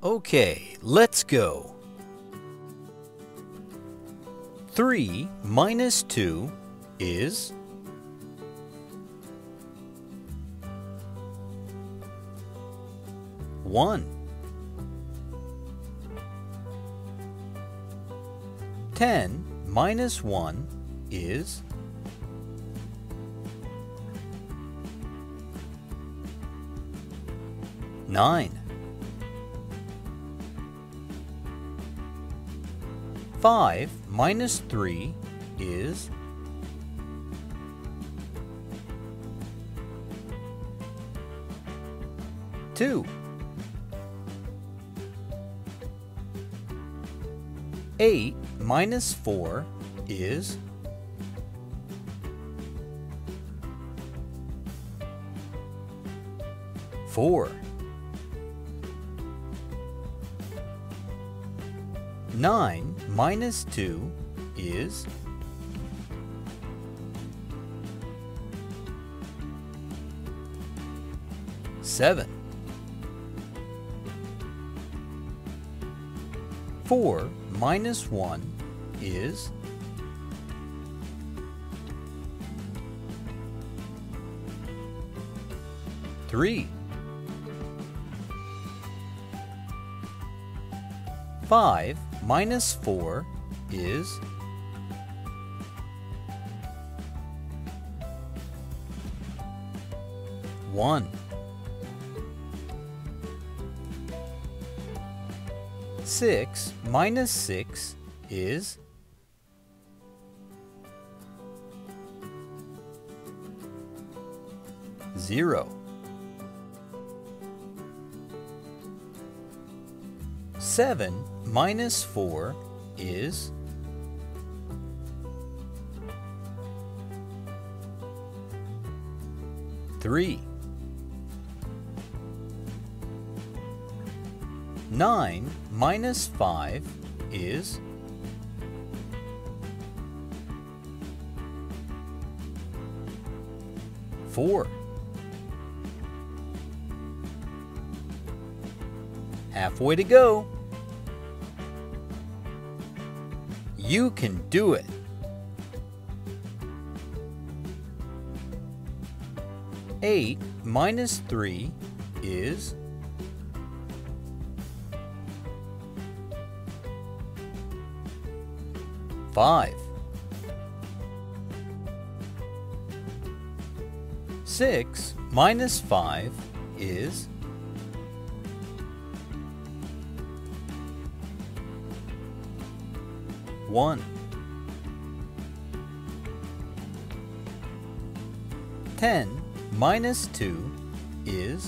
Okay, let's go. 3 minus 2 is 1. 10 minus 1 is 9. 5 minus 3 is 2. 8 minus 4 is 4. 9 minus 2 is 7. 4 minus 1 is 3. 5 minus 4 is 1. 6 minus 6 is 0. 7 minus 4 is 3. 9 minus 5 is 4. Halfway to go. You can do it. 8 minus 3 is 5. 6 minus 5 is 1. 10 minus 2 is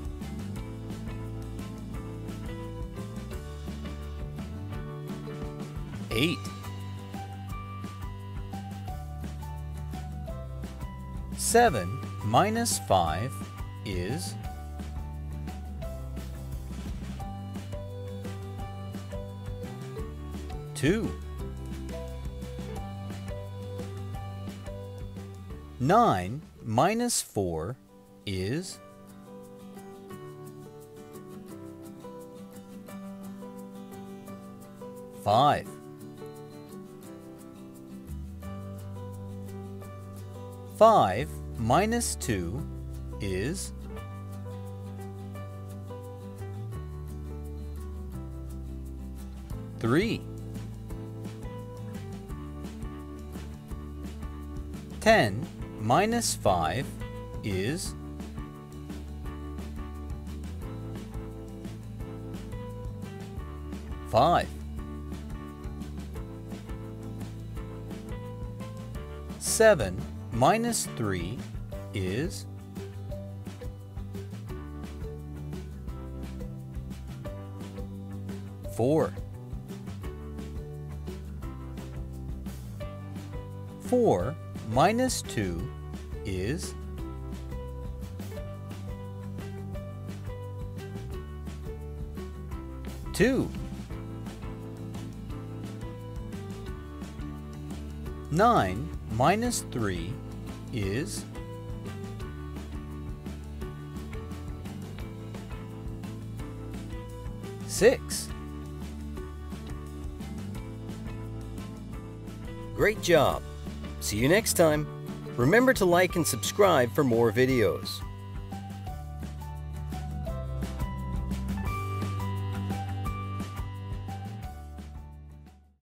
8. 7 minus 5 is 2. 9 minus 4 is 5. 5 minus 2 is 3. 10 minus 5 is 5. 7 minus 3 is 4. 4 minus 2 is 2. 9 minus 3 is 6. 6. Great job! See you next time. Remember to like and subscribe for more videos.